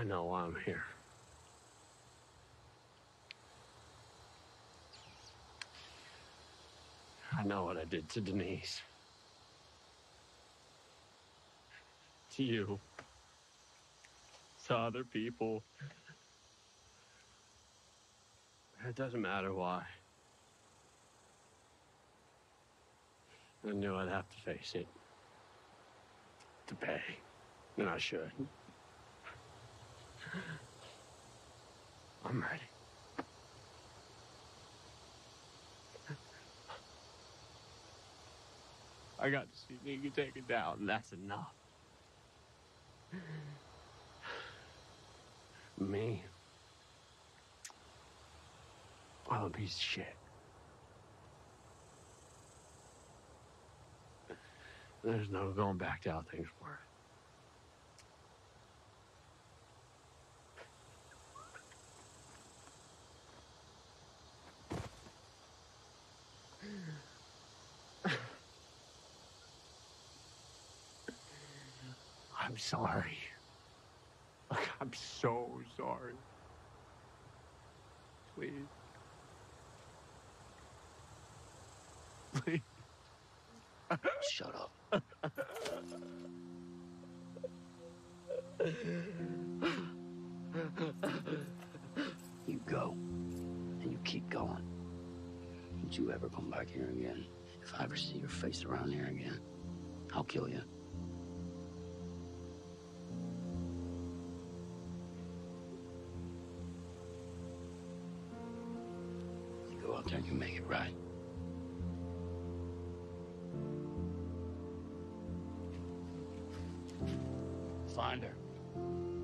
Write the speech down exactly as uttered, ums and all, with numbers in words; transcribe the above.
I know why I'm here. I know what I did to Denise. To you. To other people. It doesn't matter why. I knew I'd have to face it. To pay. And I should. I'm ready. I got to see Negan taken down, and that's enough. Me. I'm a piece of shit. There's no going back to how things were. I'm sorry. Look, I'm so sorry. Please. Please. Shut up. You go, and you keep going. Don't you ever come back here again. If I ever see your face around here again, I'll kill you. You go out there and you make it right. Find her.